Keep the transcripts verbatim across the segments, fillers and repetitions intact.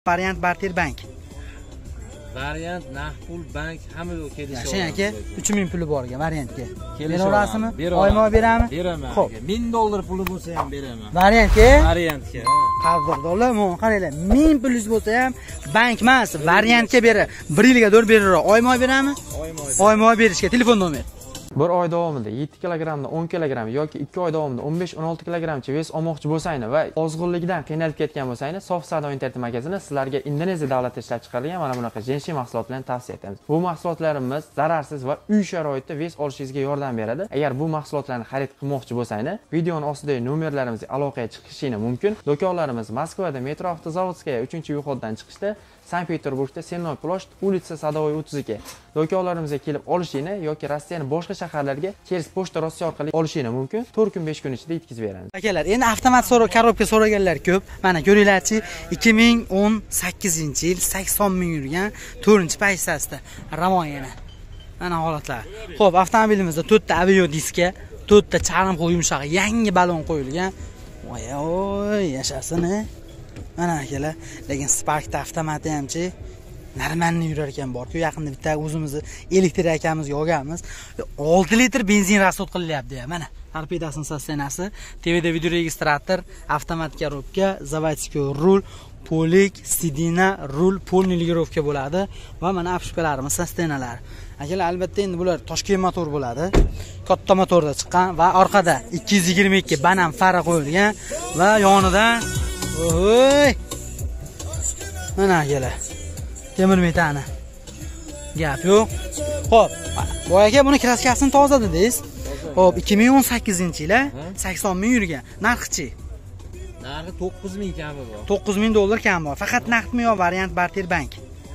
Variant Barter Bank. Variant naqd pul bank hamma yo'q kelishuv. Yaxshi aka, uch ming puli borga variantga. Beraverasizmi? Oyma berami? Beraman. Xo'p, ming dollar puli bo'lsa ham beraman. Variantga? Variantga. Qadrdonlar, men qaranglar, ming pulingiz bo'lsa ham bank emas, variantga berib, bir yilga to'rt berar. Oyma berami? Oyma. Oyma berishga telefon nomer. Bir oy davomida yetti kilogrammdan o'n kilogramm yoki ikki oy davomida o'n besh o'n olti kilogrammcha ves olmoqchi bo'lsangiz va ozg'inlikdan qiynalib ketgan bo'lsangiz, Sof Savdo internet magazini sizlarga Indoneziya davlati ishlab chiqargan mana bunaqa jinsiy mahsulotlarni tavsiya etamiz. Bu mahsulotlarimiz zararsiz va uy sharoitida ves olishingizga yordam beradi. Agar bu mahsulotlarni xarid qilmoqchi bo'lsangiz, videoning ostidagi nomerlarimizga aloqaga chiqishingiz mumkin. Do'konlarimiz Moskvada Metro Avtozavodskaya uchinchi yo'ldan chiqishda, Sankt-Peterburgda Sennoy ploshd, ulitsa Sadovoy o'ttiz ikki. Do'konlarimizga kelib olishingiz yoki Rossiyaning boshqa shaharlarga Chers pochta Rossiya orqali olishingiz mumkin. to'rt kun besh kun ichida yetkazib beramiz. Akalar, endi avtomat so'ro korobka so'raganlar ko'p. Mana ko'ringlarchi, ikki ming o'n sakkizinchi yil sakson ming yurgan to'rtinchi pozitsiyasida Ramon yana. Mana holatlar. Xo'p, avtomobilimizda to'rtta avio diska, to'rtta charm qo'y yumshoq, yangi balon qo'yilgan. Voy, oy, yashasin. Mana akalar, lekin Sparkda avtomati hamchi normalni yurar ekan bor-ku, yaqinda bitta o'zimizni elektr akamizga olganmiz. olti litr benzin rasxod qilyapti ya. Mana torpedasining sostenasi, T V da video registrator, avtomat korobka, заводской rul, polik, sidina, rul, polni ligirovka bo'ladi va mana apshkalarimiz sostenalari. Akalar, albatta endi bular Toshkent motor bo'ladi. Katta motorda chiqqan va orqada ikki yuz yigirma ikki banam fara qo'yilgan va yonida oy. Mana akalar. Temir metani. Gap yo'q. Xo'p, bu aka buni kraskasini toza dedingiz. Xo'p, ikki ming o'n sakkizinchi yil sakson ming yurgan. Narxi-chi? Narxi to'qqiz ming kami bor. to'qqiz ming dollar kam bor. Faqat naqdmi yo variant Barter Bank?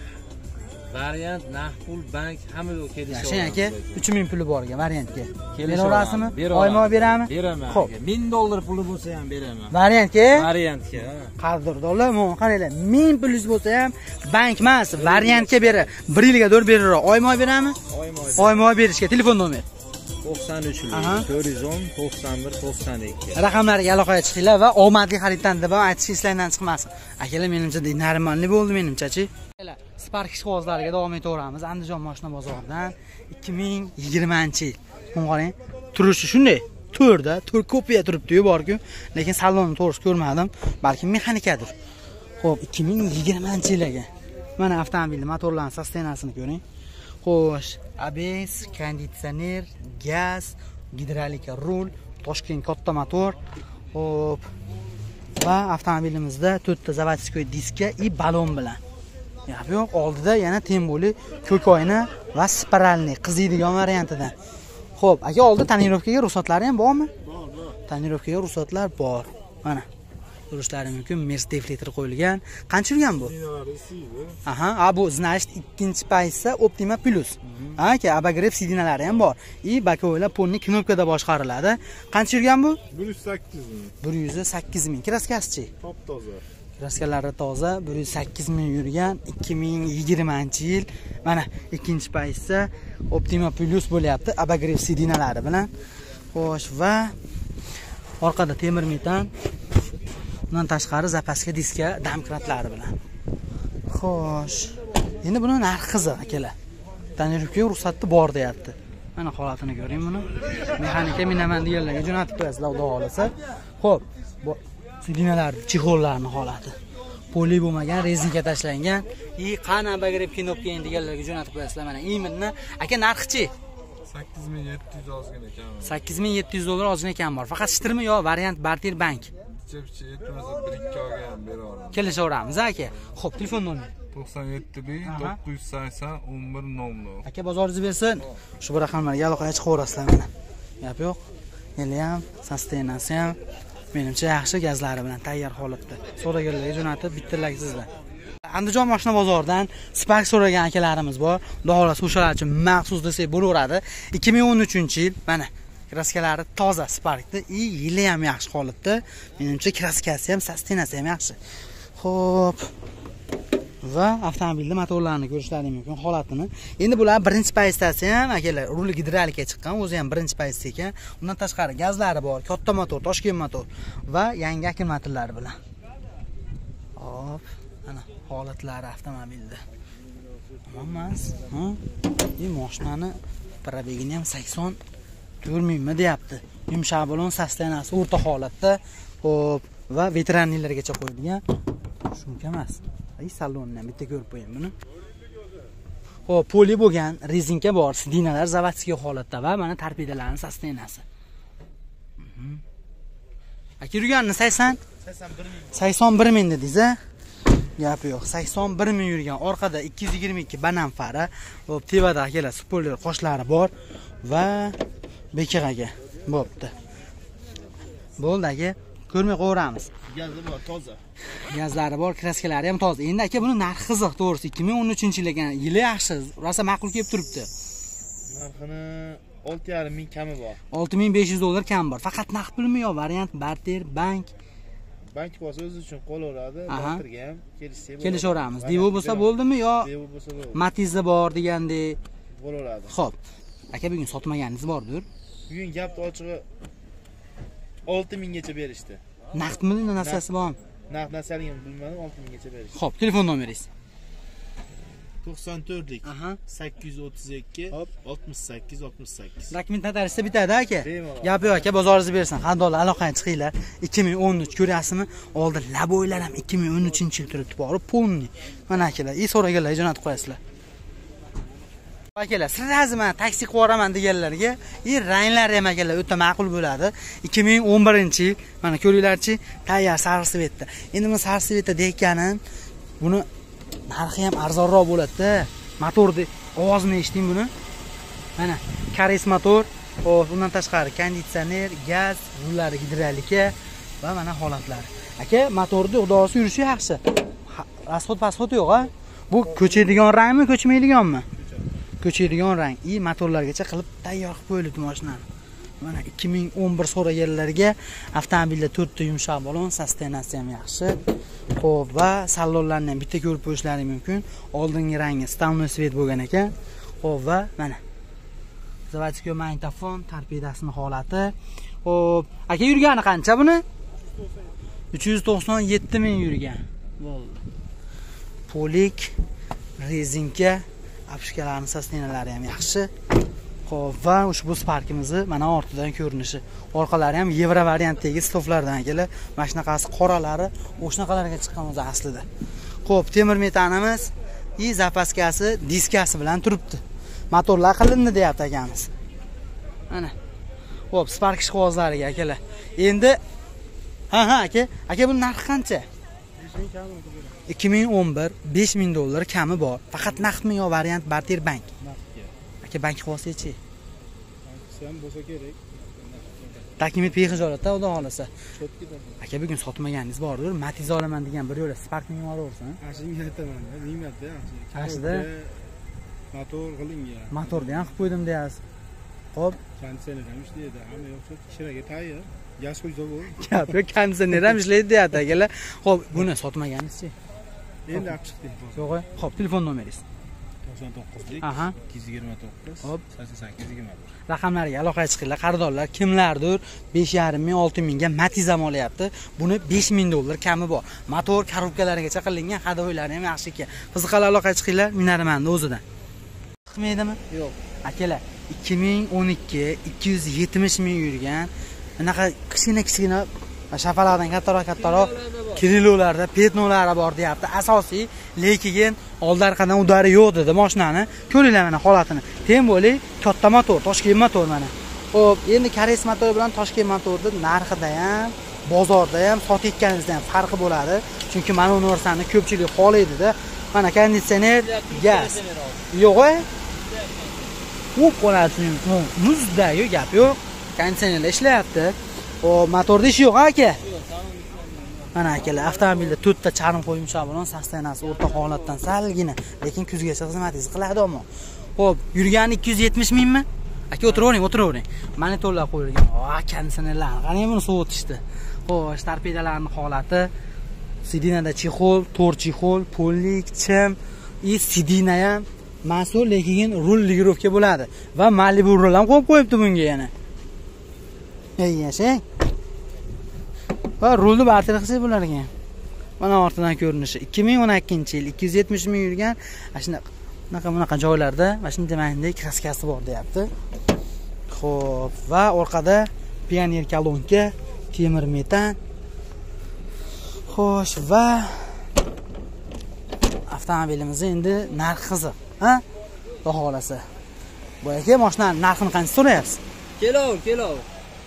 Variant naqd pul bank hamma yo'q kelishuv. Yaxshi aka, uch ming puli borga variantga. Beraverasizmi? Oyma berami? Beraman. Xo'p, ming dollar puli bo'lsa ham beraman. Variantga? Variantga. Qadrdonlar, men qaranglar, ming pulingiz bo'lsa ham bank emas, variantga berib, bir yilga to'rt berar. Oyma berami? Oyma. Oyma berishga telefon nomer. to'qson uch to'rt yuz o'n to'qson bir to'qson ikki. Raqamlarga aloqaga chiqinglar va omadli xariddan deb aytish eslaridan chiqmasin. Akalar, menimcha normalniy bo'ldi menimcha-chi. Spark ishqibozlariga davom etaveramiz. Andijon mashina bozoridan ikki ming yigirmanchi yil. Buni qarang, turishi shunday. To'rda, to'rt kopiya turibdi-yu bor-ku, lekin salonni to'g'risi ko'rmadim, balki mexanikadir. Xo'p, ikki ming yigirmanchi yil ekan. Mana avtomobilning motorlarining sostenasini ko'ring. Xo'sh, A B S, konditsioner, gaz, gidrolika rul, Toshkent katta motor. Xo'p. Va avtomobilimizda to'rtta заводской diska и balon bilan. Gap yo'q, oldida yana temboli ko'koyna va spiralni qiziydigan variantidan. Xo'p, aka, oldi tonirovkaga ruxsatlari ham bormi? Bor, bor. Tonirovkaga ruxsatlar bor. Mana ko'rishlari mumkin, Mercedes defletr qo'yilgan. Qancha yurgan bu? Aha, a bu значит ikkinchi pozitsiya Optima Plus. Aka, abagrev sidinalari ham bor. I bakoylar polni knopkada boshqariladi. Qancha yurgan bu? bir yuz sakkiz ming. bir yuz sakkiz ming. Kraskasi-chi? Top toza. Kraskalari toza, bir yuz sakkiz ming yurgan, ikki ming yigirmanchi yil. Mana ikkinchi pozitsiya Optima Plus bo'lyapti, abagrev sidinalari bilan. Xo'sh, va orqada temir metan. Bundan tashqari zapaska diska damkratlari bilan. Xo'sh. Endi buni narxi qiziq akalar. Tonirovkaga ruxsati bor deyapti. Mana holatini ko'ring buni. Mexanika minaman deganlarga jo'natib qo'yasizlar, xudo xolasa. Xo'p, bu sidinalar, chexollarning holati. Poli bo'lmagan, rezinka tashlangan. I qana bagreb knopka deganlarga jo'natib qo'yasizlar mana. Iminni aka narxi-chi? sakkiz ming yetti yuz ozgina kam. sakkiz ming yetti yuz dollar ozgina kam bor. Faqat shtirmi yo variant Barter Bank? Chepchi yetmasa bir ikki oyga ham bera olaman. Kelishaveramiz aka. Xo'p, telefon nomer. to'qson yetti to'qqiz yuz sakson o'n bir nol nol. Aka, bozoringiz bersin. Shu bir raqamlarga aloqaga chiqaverasizlar mana. Gap yo'q. Yili ham, sostenasi ham menimcha yaxshi, gazlari bilan tayyor holatda. So'raganlarga jo'natib bittalaysizlar. Andijon mashina bozoridan Spark so'ragan akalarimiz bor. Xudo xolasa o'shalar uchun maxsus desak bo'laveradi. ikki ming o'n uchinchi yil mana kraskalari toza Sparkda, i yili ham yaxshi holatda. Menimcha kraskasi ham, sostenasi ham yaxshi. Xo'p. Va avtomobilning motorlarini ko'rishlaringiz mumkin holatini. Endi bular birinchi pozitsiyasi ham akalar, rul gidrolika chiqqan, o'zi ham birinchi pozitsiya ekan. Undan tashqari gazlari bor, katta motor, Toshkent motor va yangi akkumulyatorlari bilan. Hop, Mana holatlari avtomobilda. Emas, ha? Bu mashinani probegini ham sakson to'rt mingmi deyapti. Yumshoq balon sostenasi o'rta holatda, xo'p, va veteranlargacha qo'yilgan. Shuncha emas. Ay salonni ham bitta ko'rib qo'ying buni. Xo'p, poli bo'lgan, rezinka bor, sidinalar zavodskiy holatda va mana torpedalarning sostenasi. Aka yurganini sakson sakson bir ming dedingiz-a? Gap yo'q. sakson bir ming yurgan. Orqada ikki yuz yigirma ikki banan fara, hop, tevada akalar spoiler qoshlari bor va bekig'aga bo'pti. Bo'ldi aka, ko'rmay qo'yamiz. Gazi bor, toza. Gazlari bor, kraskalari ham toza. Endi aka buni narxi qiziq, to'g'risi ikki ming o'n uchinchi yil ekan. Yili yaxshi, rosa ma'qul kelib turibdi. Narxini olti yarim ming kami bor. olti ming besh yuz dollar kam bor. Faqat naqd pulmi yo variant barter, bank? Bank bo'lsa o'zi uchun qo'laveradi, barterga ham kelishsak bo'ladi. Kelishaveramiz. Devo bo'lsa bo'ldimi yo Devo bo'lsa bo'ladi. Matizi bor degandek. Bo'laveradi. Xo'p. Aka bugun sotmaganingiz bordir? Bugun gapni ochig'i olti minggacha berishdi. Naqdmi, narsasi bormi? Naqd narsaligini bilmadim, olti minggacha berishdi. Xo'p, telefon nomeringiz. to'qson to'rt Aha. sakkiz yuz o'ttiz ikki oltmish sakkiz oltmish sakkiz. Dokument notariusda bitadi aka. Bemalol. Gap yo'q aka, bozoringizni bersin. Qandoqlar aloqaga chiqinglar. ikki ming o'n uch ko'ryapsizmi? Oldin laboylar ham ikki ming o'n uchinchi yil turibdi, borib polni. Mana akalar, i so'raganlar jo'natib qo'yasizlar. Akalar, sirrazi men taksi qilib yuboraman deganlarga, i ranglari ham akalar o'ta ma'qul bo'ladi. ikki ming o'n birinchi yil, mana ko'ringlarchi, tayyor sarsivetda. Endi men sarsivetda deyotganim, buni narxi ham arzonroq bo'ladi-da. Motorni ovozini eshiting buni. Mana kares motor, hop, undan tashqari konditsioner, gaz, rullari gidrolika va mana holatlari. Aka, motorni xudosi yurishi yaxshi. Rasxod pasxod yo'q-a? Bu ko'chadigan rangmi, ko'chmaydiganmi? Ko'chadigan rang. I motorlargacha qilib tayyor qilib qo'yildi mashinani. Mana ikki ming o'n bir so'raganlarga avtomobilda to'rtta yumshoq balon, sostenasi ham yaxshi. Xo'p, va salonlarni ham bitta ko'rib qo'yishlaring mumkin. Oldingi rangi stavnoy svet bo'lgan ekan. Xo'p, va mana zavodskiy magnitofon, torpedasining holati. Xo'p, aka yurgani qancha buni? uch yuz to'qson yetti ming yurgan. Bo'ldi. Polik, rezinka, apshkalarning sostenalari ham yaxshi. Xo'p, va ushbu Sparkimizni mana ortidan ko'rinishi. Orqalari ham Yevro variantdagi stoflardan kelar. Mana shunaqasi qoralari, o'shanaqalarga chiqqan o'zi aslida. Xo'p, temir metanimiz, i zapaskasi, diskasi bilan turibdi. Motorlar qilindi deyapti akamiz. Mana. Xo'p, Spark ishqibozlariga akalar. Endi ha ha aka, aka bu narxi qancha? ikki ming o'n bir besh ming dollar kami bor. Faqat naqdmi yo variant barter bank? Aka bank qilsa-chi? Sen bo'lsa kerak. Dokument behiz holatda xudo xolasa. Aka bugun sotmaganingiz bordir. Matiz olaman degan bir yo'la Sparkning yuboraversin. Ashimga aytaman, niymatda yaxshi. Ashida motor qilingan. Motorni ham qilib qo'ydim deyapsiz. Xo'p, Konditsioner ham ishlaydi, hamma yo'q, kiraga tayyor. Gaz qo'ysa bo'ldi. gap yo'q, konditsioner ham ishlaydi deyapti akalar. Xo'p, buni sotmaganingizchi? Endi olib chiqdik. Yo'q, xo'p, telefon nomeringiz. to'qson to'qqizlik Aha. ikki yuz yigirma to'qqiz Hop. sakson sakkiz yigirma bir. Raqamlarga aloqaga chiqinglar, qardorlar kimlardir besh yarim ming olti mingga Matiz ham olyapti. Buni besh ming dollar kami bor. Motor korobkalarigacha qilingan, hadoylari ham yaxshi ekan. Qiziqali aloqaga chiqinglar, Minarmanning o'zidan. Chiqmaydimi? Yo'q. Akalar, ikki ming o'n ikki ikki yuz yetmish ming yurgan. Bunaqa kichkina-kichkina shafalaqdan kattaroq kattaroq kirilovlarda petnolari bor deyapti. Asosiy lekin oldi-orqadan udari yo'q dedi mashinani. Ko'ringlar mana holatini. Tem bo'li katta motor, Toshkent motor mana. Xo'p, endi Koreys motor bilan Toshkent motorni narxida ham, bozorda ham sotayotganingizda ham farqi bo'ladi. Chunki mana bu narsani ko'pchilik xohlaydi-da. Mana konditsioner, gaz. Yo'q-a? U qoladi. Muzda-yu gap yo'q. Konditsionerlar ishlayapti. O motorda ish yo'q aka. Mana akalar, avtomobilda to'rtta charm qo'yimcha bilan sostenasi o'rta holatdan salgina, lekin kuzgacha xizmatingizni qiladi ammo. Xo'p, yurgani ikki yuz yetmish mingmi? Aka o'tiravering, o'tiravering. Monitorlar qo'yilgan. Ha, konditsionerlar, qarang buni sovutishdi. Xo'sh, torpedalarning holati, sidinada chexol, to'rt chexol, pollik, chim, и sidina ham mas'ul, lekin rul ligirovka bo'ladi va Malibu rul ham qo'yib qo'yibdi bunga yana. Ey yashang. Va rulni bartaraf qilsak bo'lar ekan. Mana ortidan ko'rinishi ikki ming o'n ikkinchi yil ikki yuz yetmish ming yurgan. Mana shunaqa bunaqa bunaqa joylarda mana shunday mandek kraskasi bor deyapti. Xo'p, va orqada pioner kolonka, temir metan. Xo'sh, va avtomobilimizni endi narxi qiziq, ha? Xudo xolasa. Bu aka mashinaning narxini qancha so'rayapsiz? Kelov, kelov.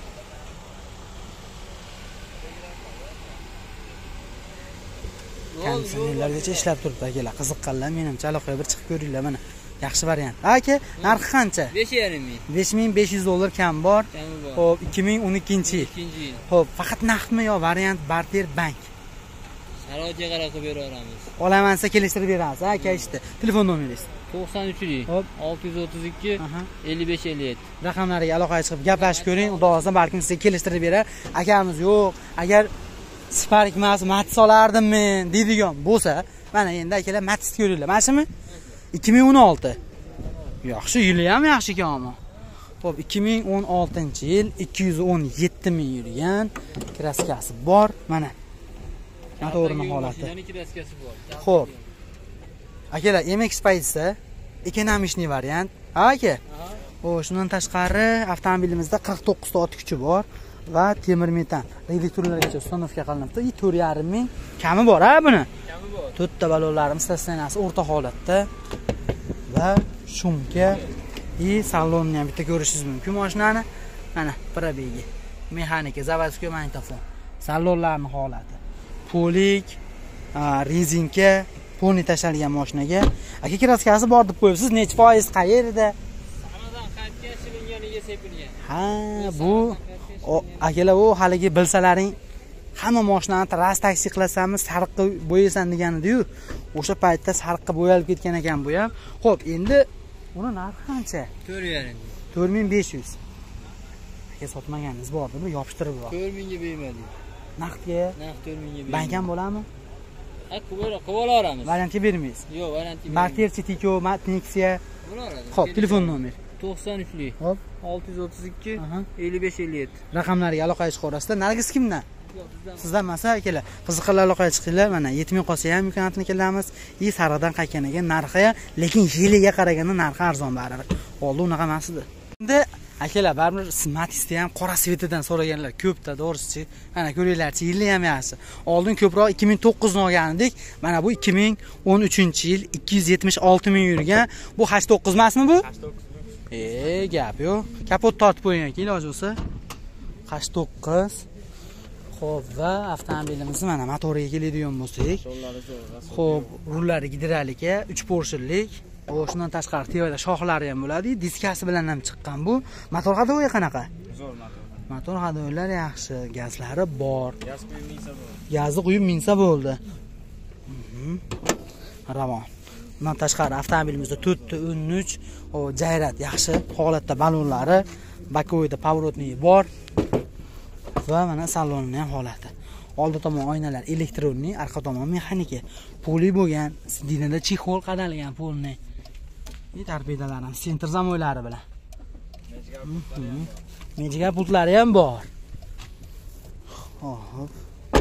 Konditsionerlargacha ishlab turibdi akalar. Qiziqqanlar menimcha aloqaga bir chiqib ko'ringlar mana. Yaxshi variant. Aka, narxi qancha? besh yarim ming. besh ming besh yuz dollar kam bor. Kami bor. Xo'p, ikki ming o'n ikkinchi yil. ikkinchi yil. Xo'p, faqat naqdmi yo variant barter bank? Sharoitga qarab qilib beraveramiz. Olaman desa kelishtirib beramiz. Aka ishda. Telefon nomeringiz. to'qson uchlik Hop. olti yuz o'ttiz ikki ellik besh ellik yetti. Raqamlariga aloqaga chiqib gaplashib ko'ring. Xudo xolasa balkim sizga kelishtirib berar. Akamiz yo'q, agar Spark emas, Matiz olardim men deydigan bo'lsa, mana endi akalar Matiz ko'ringlar. Mana shumi? ikki ming o'n olti. Yaxshi, yili ham yaxshi ekanmi? Xo'p, ikki ming o'n oltinchi yil ikki yuz o'n yetti ming yurgan kraskasi bor. Mana. Motorining holati. kraskasi bor. Xo'p. Akalar, M X Pace'da ekonomishniy variant. Ha, aka? O, shundan tashqari avtomobilimizda qirq to'qqizta ot kuchi bor va temir metan. Reduktorlargacha uстановка qilinibdi. to'rt yarim ming kami bor, ha buni? Kami bor. To'rtta balonlarimiz statsionasi o'rta holatda va shumka и salonni ham bitta ko'rishingiz mumkin mashinani. Mana probegi, mexanika, заводской magnitofon. Salonlarning holati. Polik, rezinka, poni tashlangan mashinaga. Aka kraskasi bor deb qo'yibsiz. Necha foiz qayerda? Sanadan qaytgan shilinganiga sepilgan. Ha, bu akalar u haligi bilsalaring hamma mashinani tras taksi qilasanmi, sariqqa bo'yaysan degani-yu. O'sha paytda sariqqa bo'yalib ketgan ekan bu ham. Xo'p, endi uni narxi qancha? to'rt yarim. to'rt ming besh yuz. Aka sotmaganingiz bordi, bu yopishtirib bor. to'rt mingga bermadik. Naqdga? Naqd to'rt mingga bermadik. Bank ham bo'ladimi? Ha, qilib Variantga bermaysiz. Yo'q, variantga. Barterchi Tiko, Matnexia. Bo'laradi. Xo'p, telefon nomeri. to'qson uchlik Hop, olti yuz o'ttiz ikki Aha. ellik besh ellik yetti. raqamlariga aloqaga chiqaverasizlar. Nargiz kimdan? Sizdan emas, akalar. Qiziqlar aloqaga chiqinglar. Mana yetmay qolsa ham imkoniyatini kelamiz. I sariqdan qaytganiga narxi, lekin yiliga qaraganda narxi arzon baribir. Oldi unaqa emas edi. Endi akalar, baribir Matizda ham qora svetidan so'raganlar ko'pda, to'g'risi. Mana ko'ringlarchi, yili ham yaxshi. Oldin ko'proq ikki ming to'qqiz ni olgan edik. Mana bu ikki ming o'n uchinchi yil ikki yuz yetmish olti ming yurgan. Bu H to'qqiz emasmi bu? H to'qqiz. E, gap yo'q. Kapot tortib qo'ygan-ki, iloji bo'lsa. H to'qqiz. Xo'p, va avtomobilimizni mana motoriga keladigan bo'lsak. Xo'p, rullari gidrolika, uch porshillik. O, shundan tashqari tevada shoxlari ham bo'ladi. Diskasi bilan ham chiqqan bu. Motor hadoyi qanaqa? Zo'r motor. Motor hadoylar yaxshi, gazlari bor. Gaz quyib minsa bo'ldi. Gazni quyib minsa bo'ldi. Ravon. Bundan tashqari avtomobilimizda to'rt ta o'n uch, o jayrat yaxshi holatda balonlari, bakoyda поворотный bor. Va mana salonining ham holati. Oldi tomon oynalar elektronli, orqa tomon mexanika. Poli bo'lgan, sidinada chexol qadalgan polni. И torpedalar ham sentr zamoylari bilan. Mejiga pultlari ham bor. Xo'p.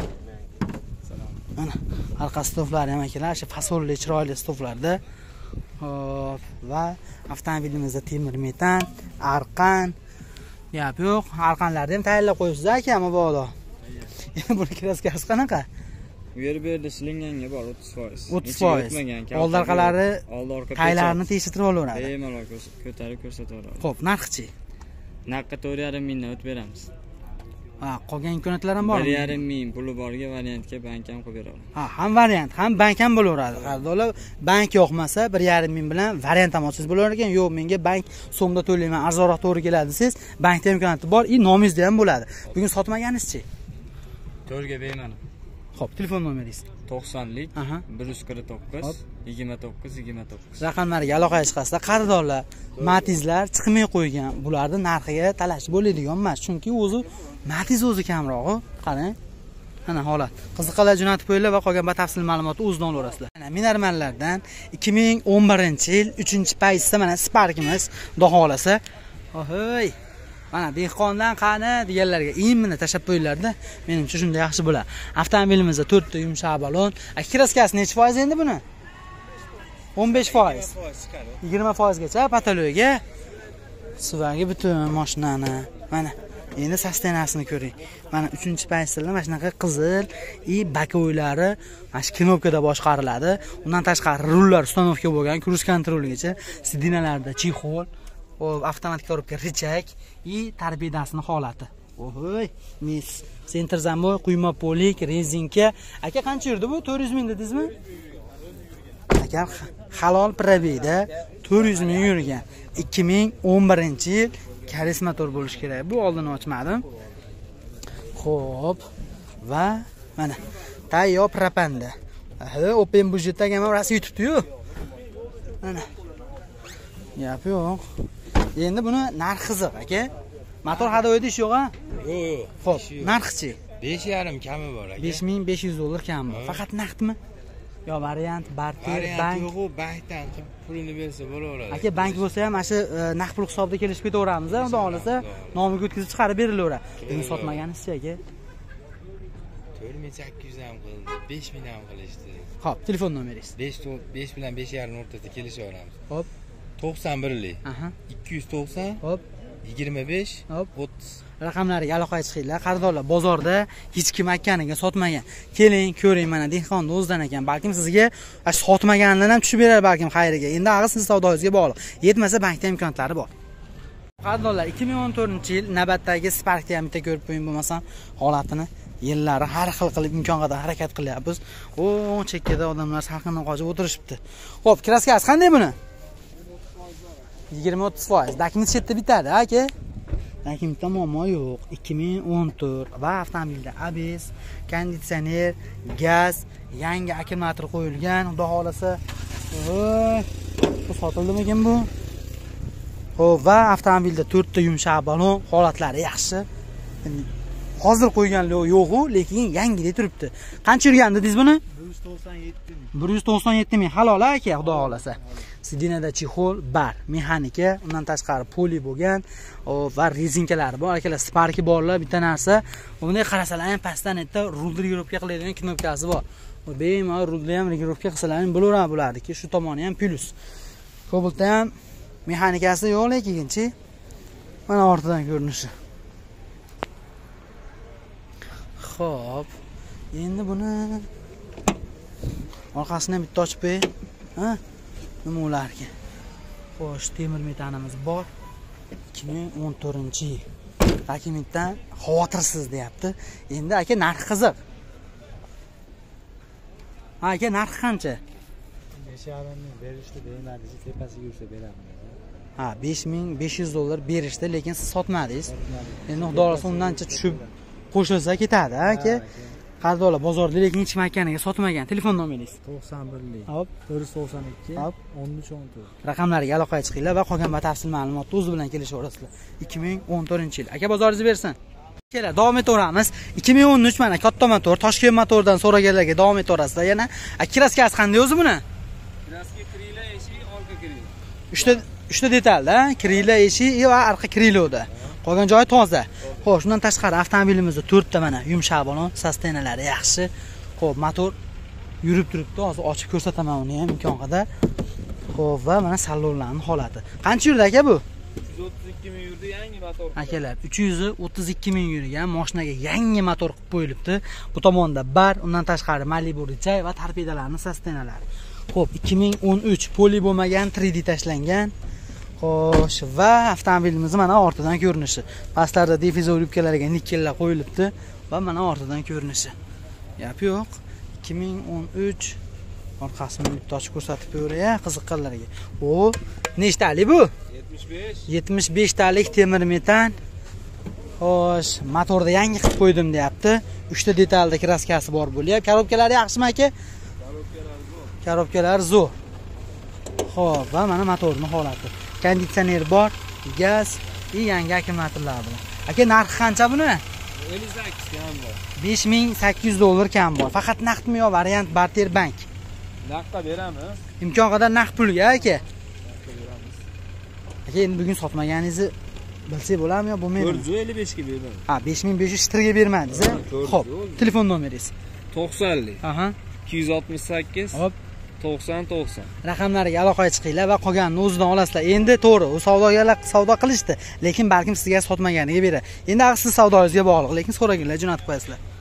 Mana arqa stoflari ham akalar, shu fasolli, chiroyli stoflarda. Xo'p, va avtomobilimizda temir metan, arqan. Gap yo'q, arqanlarni ham tayyorlab qo'yibsiz aka, mabodo. Buni kraskasi qanaqa? Bu yer berdi silinganga bor o'ttiz foiz. o'ttiz foiz. Old orqalari taylarni tekshirib olaveradi. Bemalol ko'tarib ko'rsataveradi. Xo'p, narxchi? Narxga to'rt yarim mingdan o'tib beramiz. Ha, qolgan imkoniyatlar ham bormi? bir yarim ming puli borga variantga bank ham qilib beramiz. Ha, ham variant, ham bank ham bo'laveradi. Qardolar, bank yo'qmasa bir yarim ming bilan variant ham olsangiz bo'lar ekan. Yo'q, menga bank so'mda to'layman, arzonroq to'g'ri keladi desangiz, bankda imkoniyati bor, i nomingizda ham bo'ladi. Bugun sotmaganingizchi? to'rtga bermadim. Xo'p, telefon nomeringiz? to'qsonlik Aha. bir yuz qirq to'qqiz yigirma to'qqiz yigirma to'qqiz. Raqamlariga aloqaga chiqasizlar. Qaridorlar, Matizlar chiqmay qo'ygan. Bularni narxiga talash bo'ladigan emas, chunki o'zi Matiz o'zi kamroq-ku. Qarang. Mana holat. Qiziqlar jo'natib qo'yinglar va qolgan batafsil ma'lumotni o'zidan olasizlar. Mana Minarmanlardan ikki ming o'n birinchi yil uchinchi paysda mana Sparkimiz, xudo xolasa. Ohoy. Mana dehqondan qani deganlarga imini tashab qo'yinglar-da. Menimcha shunda yaxshi bo'ladi. Avtomobilimizda to'rtta yumshoq balon. Kraskasi necha foiz endi buni? o'n besh foiz. yigirma foiz gacha patologiya. Suvagi butun mashinani. Mana endi sostenasini ko'ring. Mana uchinchi payslarda mana shunaqa qizil и bakoylari mana shu knopkada boshqariladi. Undan tashqari rullar ustanovka bo'lgan, kruz kontroligacha, sidinalarda chexol, o avtomatik korobka richak и torpedasining holati. Ohoy, mis. Center zamboy, quyma polik, rezinka. Aka qancha yurdi bu? to'rt yuz ming dedingizmi? Aka halol probeyda to'rt yuz ming yurgan. ikki ming o'n birinchi yil karis motor bo'lish kerak. Bu oldini ochmadim. Xo'p. Va mana tayyor propanda. Ha, Open budjetdagi ham rasi yutibdi-yu. Mana. Yap yo'q. Endi buni narxi qiziq, aka. Motor hadovoy ish yo'q-a? Yo'q. Xo'p, narxi-chi? besh yarim kami bor aka. besh ming besh yuz dollar kami bor. Faqat naqdmi? Yo, variant, barter, bank. Yo'q, bankdan pulini bersa bo'laveradi. Aka, bank bo'lsa ham mana shu naqd pul hisobida kelishib ketaveramiz, xudo xolasa, nomiga o'tkazib chiqarib berilaveradi. Buni sotmaganisiz aka. to'rt ming sakkiz yuz ham qildi, besh ming ham qilishdi. Xo'p, telefon nomeringiz. besh bilan besh yarim o'rtasida kelishaveramiz. Hop. to'qson birlik. Aha. ikki yuz to'qson. Hop. yigirma besh. Hop. o'ttiz. Raqamlariga aloqaga chiqinglar. Qaradorlar bozorda hech kim akkaniga sotmagan. Keling, ko'ring, mana dehqonni o'zidan ekan. Balkim sizga sotmaganlarni ham tushib berar balkim xayriga. Endi ag'iz siz savdoingizga bog'liq. Yetmasa bankda imkoniyatlari bor. Qaradorlar ikki ming o'n to'rtinchi yil navbatdagi Spark'ni ham bitta ko'rib qo'ying bo'lmasam, holatini yillari har xil qilib imkon qadar harakat qilyapmiz. O'ng chekkada odamlar salqindan qochib o'tirishibdi. Xo'p, kraskasi qanday buni? yigirma o'ttiz foiz. Dokument chetda bitadi, aka. Dokumentda muammo yo'q. ikki ming o'n to'rt va avtomobilda A B S, konditsioner, gaz, yangi akkumulyator qo'yilgan. Xudo xolasa, voy, bu sotildimikin bu? Xo'p, va avtomobilda to'rtta yumshoq balon, holatlari yaxshi. Hozir qo'yganlar yo'q-ku, lekin yangidek turibdi. Qancha yurgan dedingiz buni? bir yuz to'qson yetti ming. bir yuz to'qson yetti ming halol aka, xudo xolasa. Sidinada chexol bar, mexanika, undan tashqari poli bo'lgan va rezinkalari bor. Akalar, Spark'i borlar, bitta narsa. Bunday qarasalar ham pastdan aytda rulni regirovka qiladigan knopkasi bor. Bu bemalol rulni ham regirovka qilsalar ham bo'laveradi bo'ladiki, shu tomoni ham plus. Kobaltda ham mexanikasi yo'q, lekinchi mana ortidan ko'rinishi. Xo'p, endi buni orqasini ham bitta ochib qo'y. Ha? Nima ularga? Xo'sh, temir metanimiz bor. ikki ming o'n to'rtinchi yil. Dokumentdan xavotirsiz deyapti. Endi aka narxi qiziq. Ha, aka narxi qancha? besh yarim ming berishdi, bermadingiz, tepasiga yursa beraman. Ha, besh ming besh yuz dollar berishdi, lekin siz sotmadingiz. Endi xudo xolasa undancha tushib qo'shilsa ketadi, aka. Qaradorlar bozorda lekin hech kim akkaniga sotmagan. Telefon nomeringiz? to'qson birlik. Hop, to'rt yuz to'qson ikki. Hop, o'n uch o'n to'rt. Raqamlariga aloqaga chiqinglar va qolgan batafsil ma'lumotni o'zi bilan kelishaverasizlar. ikki ming o'n to'rtinchi yil. Aka, bozoringiz bersin. Kelar, davom etaveramiz. ikki ming o'n uch mana katta motor, Toshkent motordan so'raganlarga davom etaverasizlar. Yana kraskasi qanday o'zi buni? Kraska krila, eshik, orqa krila. uchta uchta detalda, krila, eshik va orqa kriloda. Qolgan joyi toza. Xo'sh, shundan tashqari avtomobilimizda to'rtta mana yumshoq balon, sostenalari yaxshi. Xo'p, motor yurib turibdi. Hozir ochib ko'rsataman uni ham imkon qadar. Xo'p, va mana salonlarning holati. Qancha yurdi aka bu? uch yuz o'ttiz ikki ming yurdi, yangi motor. Akalar, uch yuz o'ttiz ikki ming yurgan mashinaga yangi motor qilib qo'yilibdi. Bu tomonda bar, undan tashqari Malibu richay va torpedalarning sostenalari. Xo'p, ikki ming o'n uch poli bo'lmagan, tri D tashlangan. Xo'sh, va avtomobilimiz mana ortidan ko'rinishi. Pastlarda difuzor yubkalariga nikellar qo'yilibdi va mana ortidan ko'rinishi. Yap yo'q. ikki ming o'n uch orqasini bitta ochib ko'rsatib qo'yray, qiziqqanlarga. O, nechtalik bu? yetmish besh. yetmish besh talik temir metan. Xo'sh, motorda yangi qilib qo'ydim deyapti. uchta detalda kraskasi bor bo'lyapti. Korobkalari yaxshimi aka? Korobkalar zo'r. Korobkalar zo'r. Xo'p, va mana motorning holati. Konditsioner bor, gaz va yangi akkumulyatorlar bilan. Aka, narxi qancha buni? ellik sakkiz kam bor. besh ming sakkiz yuz dollar kam bor. Faqat naqdmi yo variant barter bank? Naqdga beramiz. Imkon qadar naqd pulga aka. Aka, endi bugun sotmaganingizni Bilsak bo'ladimi yo bo'lmaydimi? to'rt yuz ellik beshga beraman. Ha, besh ming besh yuz shtrga bermadingiz. Xo'p, telefon nomeringiz. to'qsonlik Aha. ikki yuz oltmish sakkiz Hop. to'qson to'qson. Raqamlariga aloqaga chiqinglar va qolganini o'zidan olasizlar. Endi to'g'ri, u savdogarlar savdo qilishdi, lekin balkim sizga sotmaganiga beradi. Endi siz savdoyingizga bog'liq, lekin so'raganlar jo'natib qo'yasizlar.